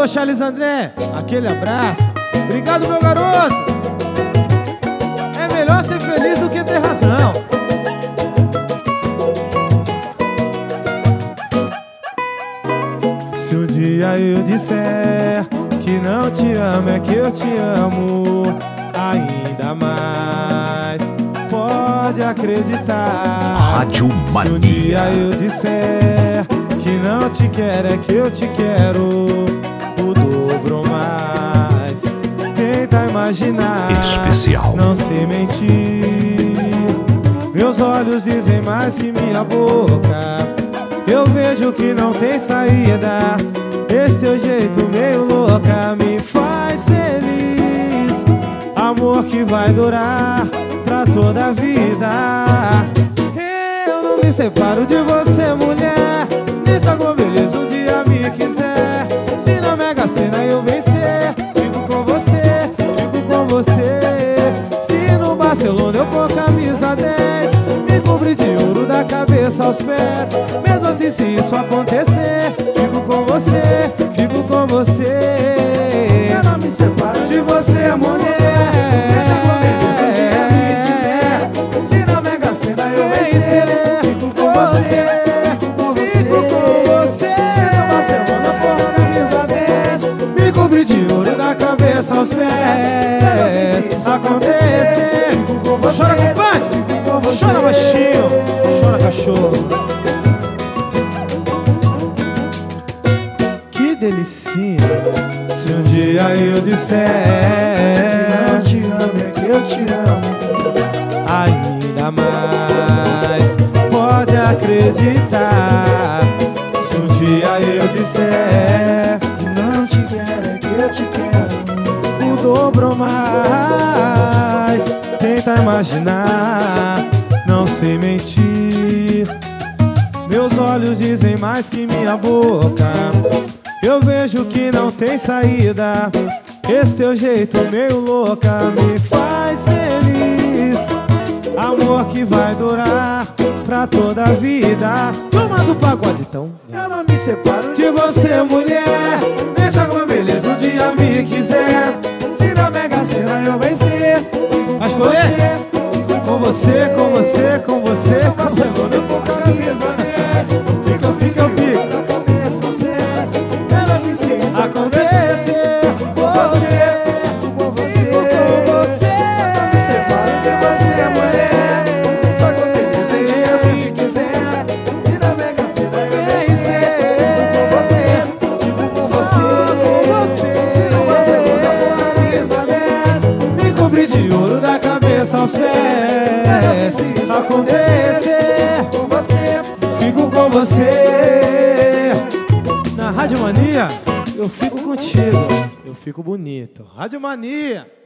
Alô, Charles André, aquele abraço. Obrigado, meu garoto. É melhor ser feliz do que ter razão. Se um dia eu disser que não te amo, é que eu te amo ainda mais. Pode acreditar. Rádio Mania. Se um dia eu disser que não te quero, é que eu te quero o dobro mais. Tenta imaginar, especial. não sei mentir. Meus olhos dizem mais que minha boca. Eu vejo que não tem saída. Esse teu jeito meio louca me faz feliz. Amor que vai durar pra toda a vida. Eu não me separo de você, mulher. Nem se alguma beleza um dia me quiser. Se na Mega Sena eu vencer, fico com você, fico com você. Se no Barcelona eu for camisa 10, me cobrir de ouro da cabeça aos pés. Mesmo assim, se isso acontecer, fico com você, fico com você. Eu não me separo de você, mulher. Se alguma beleza um dia me quiser, se na Mega Sena eu vencer, fico com você, fico com você. Se no Barcelona for camisa 10, me cobrir de ouro da cabeça aos pés. se isso Acontecer, fico com você. chora, compadre, Fico com você. chora, baixinho, chora, cachorro. Que delicinha. Se um dia eu disser Não te amo, é que eu te amo ainda mais, pode acreditar. Se um dia eu disser Não te quero, é que eu te quero o dobro mais, tenta imaginar, não sei mentir. Meus olhos dizem mais que minha boca. Eu vejo que não tem saída. Esse teu jeito meio louca me faz feliz. Amor que vai durar pra toda a vida. Toma do pagode então. Eu não me separo De você, mulher, nem se alguma beleza um dia me quiser. Se na Mega Sena eu vencer, fico Vai com escolher? você, Com você, com você, com você, no com Barcelona você. eu vou com a camisa 10, fica, fica, fica da cabeça aos pés. Ela assim se isso Acontecer com você, com você. Eu não me separo de você, mulher. Só com beleza um dia me quiser. Se na Mega Sena eu vencer, fico com você, fico com você. Se no Barcelona for a camisa 10, Me cobrir de ouro da cabeça aos pés. Acontecer, com você. fico com você. Na Rádio Mania, eu fico contigo. Eu fico bonito. Rádio Mania.